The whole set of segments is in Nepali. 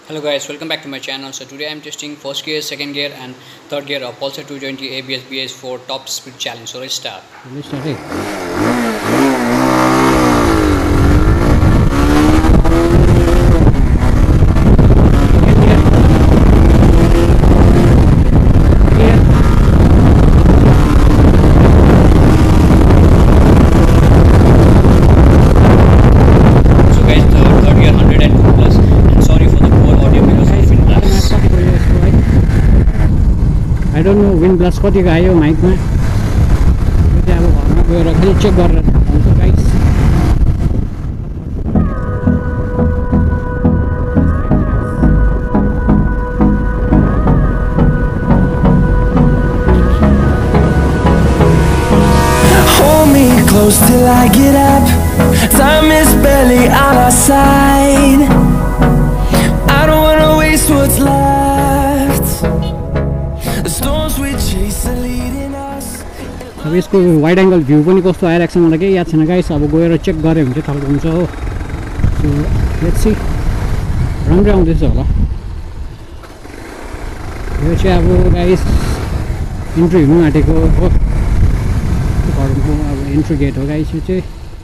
Hello guys, welcome back to my channel. So today I'm testing first gear, second gear and third gear of Pulsar 220 ABS Bs4 top speed challenge. So let's start. I don't know wind blast कतिको आयो माइकमा यो चाहिँ अब घरमा गएर खाली चेक गरेर थाहा पाउँछ guys Hold me close till I get up. Time is barely on our side. I don't wanna waste what's left. The storms we chase are leading us. अब यसको वाइड एंगल भ्यू पनि कस्तो आइरहेको छ मलाई केही याद छैन गाइस अब गएर चेक गरे भने चाहिँ थाहा हुन्छ हो सो लेट्स सी राम्रै आउँदैछ होला यो चाहिँ अब गाइस इन्ट्री हुनु आँटेको हो घरको अब इन्ट्री गेट हो गाइस यो चाहिँ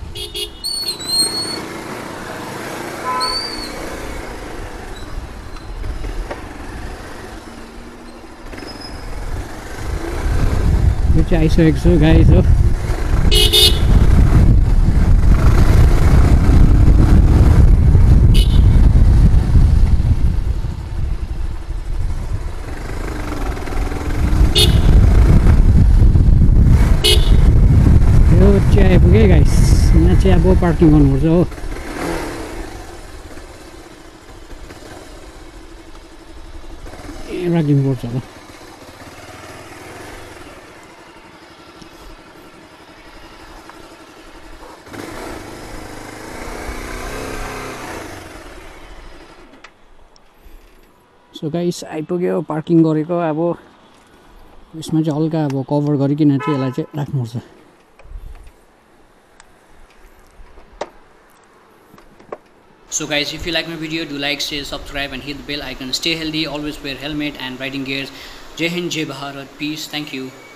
यो चाहिँ आइसकेको छु गाइस हो यो चाहिँ आइपुगेँ गाइस यहाँ चाहिँ अब पार्किङ गर्नुपर्छ हो राखिदिनुपर्छ होला सो गाइस आइपुग्यो पार्किङ गरेको अब यसमा चाहिँ हल्का अब कभर गरिकन चाहिँ यसलाई चाहिँ राख्नुपर्छ So guys, if you like my video, do like, share, subscribe and hit the bell icon. Stay healthy, always wear helmet and riding gears. Jai Hind, Jai Bharat, peace, thank you.